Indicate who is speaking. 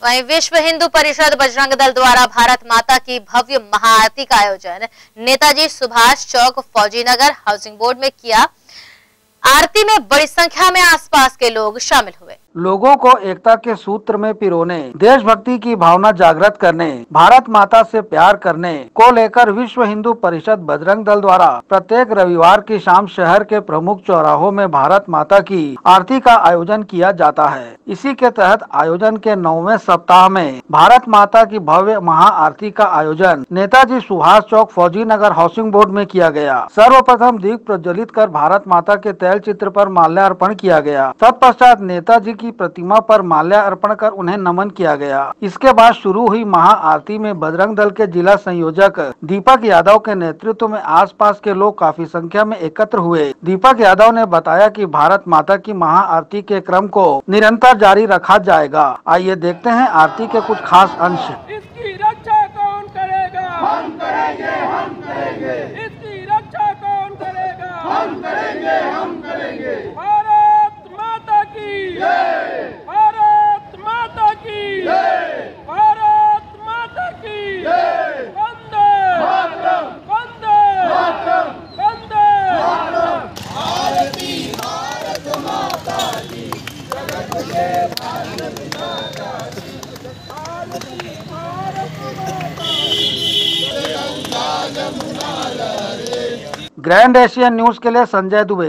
Speaker 1: वहीं विश्व हिंदू परिषद बजरंग दल द्वारा भारत माता की भव्य महाआरती का आयोजन नेताजी सुभाष चौक, फौजी नगर, हाउसिंग बोर्ड में किया। आरती में बड़ी संख्या में आसपास के लोग शामिल हुए।
Speaker 2: लोगों को एकता के सूत्र में पिरोने, देशभक्ति की भावना जागृत करने, भारत माता से प्यार करने को लेकर विश्व हिंदू परिषद बजरंग दल द्वारा प्रत्येक रविवार की शाम शहर के प्रमुख चौराहों में भारत माता की आरती का आयोजन किया जाता है। इसी के तहत आयोजन के 9वें सप्ताह में भारत माता की भव्य महाआरती का आयोजन नेताजी सुभाष चौक, फौजी नगर, हाउसिंग बोर्ड में किया गया। सर्वप्रथम दीप प्रज्वलित कर भारत माता के तैल चित्र पर माल्यार्पण किया गया। तत्पश्चात नेताजी की प्रतिमा पर माल्यार्पण कर उन्हें नमन किया गया। इसके बाद शुरू हुई महाआरती में बजरंग दल के जिला संयोजक दीपक यादव के नेतृत्व में आसपास के लोग काफी संख्या में एकत्र हुए। दीपक यादव ने बताया कि भारत माता की महाआरती के क्रम को निरंतर जारी रखा जाएगा। आइए देखते हैं आरती के कुछ खास अंश।
Speaker 3: इसकी रक्षा कौन करेगा? हम करेंगे, हम करेंगे। इसकी रक्षा कौन करेगा? हम करेंगे, हम करेंगे। भारत माता की जय, भारत माता की जय, भारत माता की जय। वंदे मातरम, वंदे मातरम, वंदे मातरम। आरती भारत माता की, जगत के भारत माता की, आरती भारत माता की, गंगा जमुना लहरे।
Speaker 2: ग्रैंड एशियन न्यूज के लिए संजय दुबे।